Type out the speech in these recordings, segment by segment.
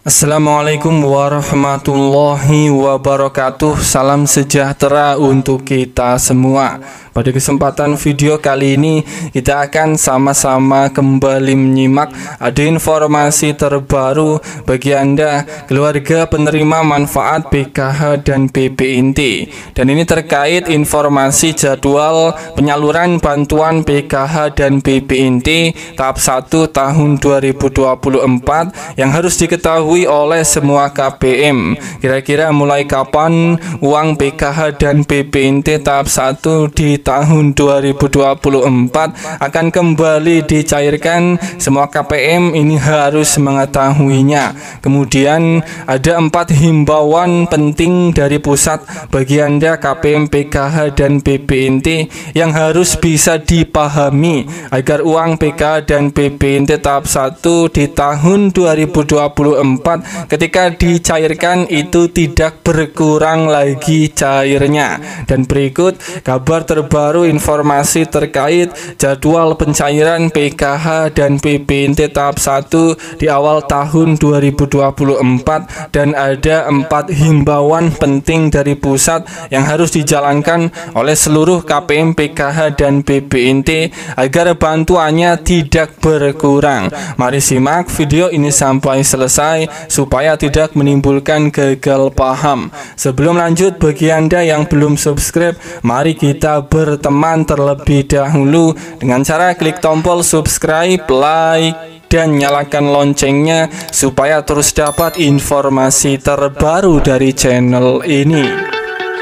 Assalamualaikum warahmatullahi wabarakatuh. Salam sejahtera untuk kita semua. Pada kesempatan video kali ini kita akan sama-sama kembali menyimak ada informasi terbaru bagi Anda keluarga penerima manfaat PKH dan BPNT. Dan ini terkait informasi jadwal penyaluran bantuan PKH dan BPNT tahap 1 tahun 2024 yang harus diketahui oleh semua KPM. Kira-kira mulai kapan uang PKH dan BPNT tahap 1 di tahun 2024 akan kembali dicairkan? Semua KPM ini harus mengetahuinya. Kemudian ada 4 himbauan penting dari pusat bagi Anda KPM PKH dan BPNT yang harus bisa dipahami agar uang PKH dan BPNT tahap 1 di tahun 2024 ketika dicairkan itu tidak berkurang lagi cairnya. Dan berikut kabar terbaru informasi terkait jadwal pencairan PKH dan BPNT tahap 1 di awal tahun 2024, dan ada 4 himbauan penting dari pusat yang harus dijalankan oleh seluruh KPM PKH dan BPNT agar bantuannya tidak berkurang. Mari simak video ini sampai selesai supaya tidak menimbulkan gagal paham. Sebelum lanjut, bagi Anda yang belum subscribe, mari kita berteman terlebih dahulu dengan cara klik tombol subscribe, like, dan nyalakan loncengnya supaya terus dapat informasi terbaru dari channel ini.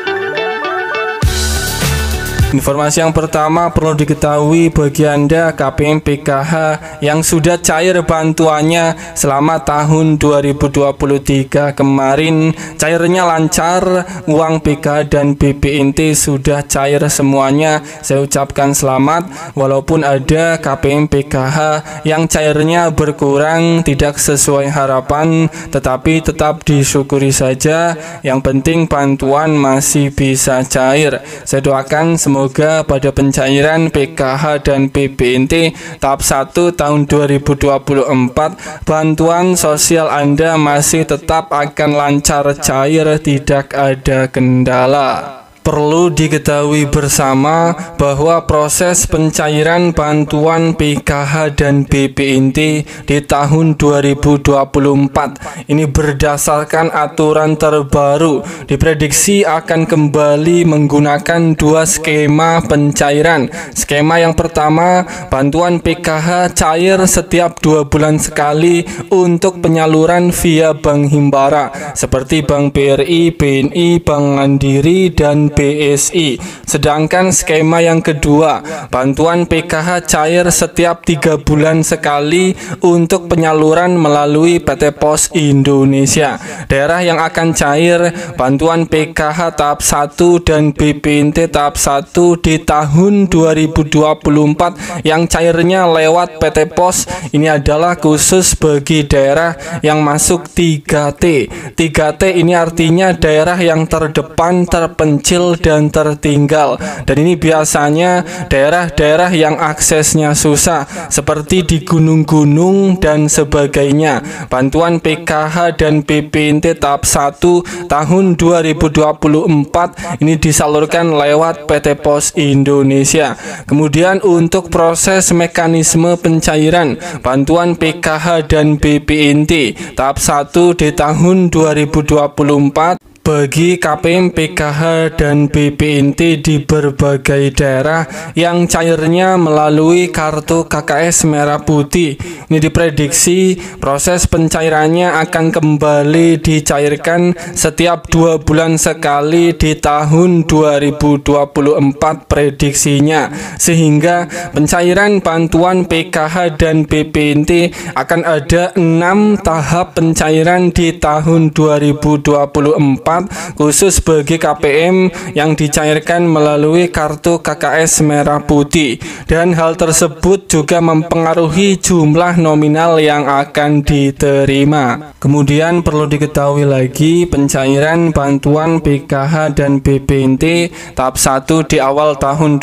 Informasi yang pertama perlu diketahui bagi Anda KPM PKH yang sudah cair bantuannya selama tahun 2023 kemarin, cairnya lancar, uang PKH dan BPNT sudah cair semuanya. Saya ucapkan selamat. Walaupun ada KPM PKH yang cairnya berkurang tidak sesuai harapan, tetapi tetap disyukuri saja. Yang penting bantuan masih bisa cair. Saya doakan semoga pada pencairan PKH dan BPNT tahap 1 tahun 2024 bantuan sosial Anda masih tetap akan lancar cair, tidak ada kendala. Perlu diketahui bersama bahwa proses pencairan bantuan PKH dan BPNT di tahun 2024 ini berdasarkan aturan terbaru, diprediksi akan kembali menggunakan 2 skema pencairan. Skema yang pertama, bantuan PKH cair setiap 2 bulan sekali untuk penyaluran via Bank Himbara seperti Bank BRI, BNI, Bank Mandiri, dan BSI. Sedangkan skema yang kedua, bantuan PKH cair setiap 3 bulan sekali untuk penyaluran melalui PT Pos Indonesia. Daerah yang akan cair bantuan PKH tahap 1 dan BPNT tahap 1 di tahun 2024 yang cairnya lewat PT Pos ini adalah khusus bagi daerah yang masuk 3T. 3T ini artinya daerah yang terdepan, terpencil, dan tertinggal. Dan ini biasanya daerah-daerah yang aksesnya susah seperti di gunung-gunung dan sebagainya. Bantuan PKH dan BPNT tahap 1 tahun 2024 ini disalurkan lewat PT Pos Indonesia. Kemudian untuk proses mekanisme pencairan bantuan PKH dan BPNT tahap 1 di tahun 2024 bagi KPM PKH dan BPNT di berbagai daerah yang cairnya melalui kartu KKS merah putih, ini diprediksi proses pencairannya akan kembali dicairkan setiap 2 bulan sekali di tahun 2024 prediksinya, sehingga pencairan bantuan PKH dan BPNT akan ada 6 tahap pencairan di tahun 2024 keempat khusus bagi KPM yang dicairkan melalui kartu KKS merah putih, dan hal tersebut juga mempengaruhi jumlah nominal yang akan diterima. Kemudian perlu diketahui lagi, pencairan bantuan PKH dan BPNT tahap 1 di awal tahun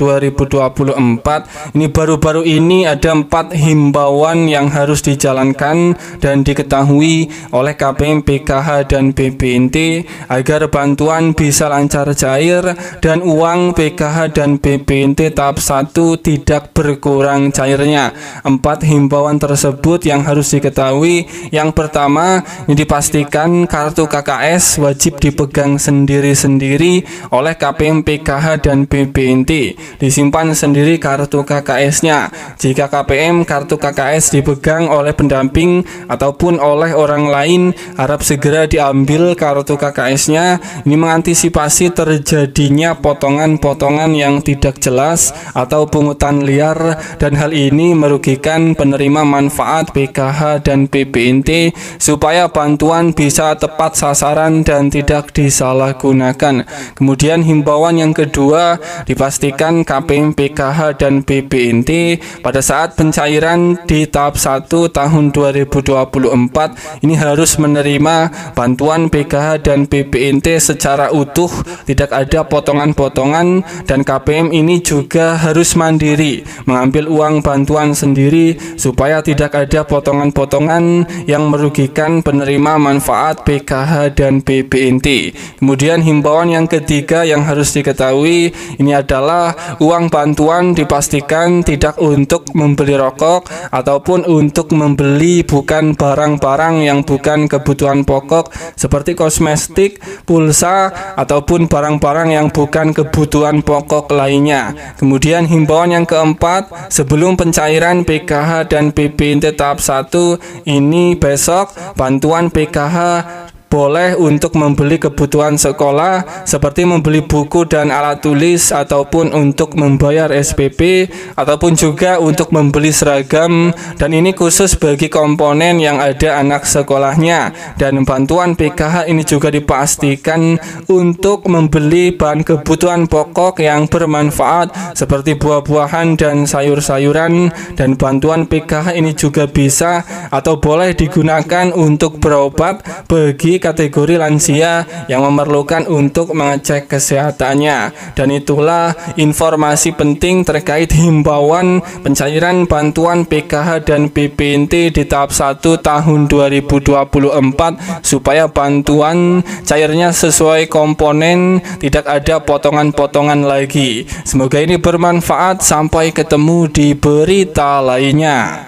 2024 ini baru-baru ini ada 4 himbauan yang harus dijalankan dan diketahui oleh KPM, PKH, dan BPNT agar bantuan bisa lancar cair dan uang PKH dan BPNT tahap 1 tidak berkurang cairnya. 4 himbauan tersebut yang harus diketahui. Yang pertama, ini dipastikan kartu KKS wajib dipegang sendiri-sendiri oleh KPM, PKH, dan BPNT. Disimpan sendiri kartu KKS-nya. Jika KPM kartu KKS dipegang oleh pendamping ataupun oleh orang lain, harap segera diambil kartu KKS-nya. Ini mengantisipasi terjadinya potongan-potongan yang tidak jelas atau pungutan liar, dan hal ini merugikan penerima manfaat PKH dan BPNT supaya bantuan bisa tepat sasaran dan tidak disalahgunakan. Kemudian himbauan yang kedua, dipastikan KPM, PKH, dan BPNT pada saat pencairan di tahap 1 tahun 2024 ini harus menerima bantuan PKH dan BPNT secara utuh, tidak ada potongan-potongan, dan KPM ini juga harus mandiri mengambil uang bantuan sendiri supaya tidak ada potongan-potongan yang merugikan penerima manfaat PKH dan BPNT. Kemudian himbauan yang ketiga yang harus diketahui ini adalah uang bantuan dipastikan tidak untuk membeli rokok ataupun untuk membeli bukan barang-barang yang bukan kebutuhan pokok seperti kosmetik, pulsa, ataupun barang-barang yang bukan kebutuhan pokok lainnya. Kemudian himbauan yang keempat, sebelum pencairan PKH dan BPNT tahap 1 ini besok, bantuan PKH boleh untuk membeli kebutuhan sekolah seperti membeli buku dan alat tulis, ataupun untuk membayar SPP, ataupun juga untuk membeli seragam, dan ini khusus bagi komponen yang ada anak sekolahnya. Dan bantuan PKH ini juga dipastikan untuk membeli bahan kebutuhan pokok yang bermanfaat seperti buah-buahan dan sayur-sayuran, dan bantuan PKH ini juga bisa atau boleh digunakan untuk berobat bagi kategori lansia yang memerlukan untuk mengecek kesehatannya. Dan itulah informasi penting terkait himbauan pencairan bantuan PKH dan BPNT di tahap 1 tahun 2024 supaya bantuan cairnya sesuai komponen, tidak ada potongan-potongan lagi. Semoga ini bermanfaat. Sampai ketemu di berita lainnya.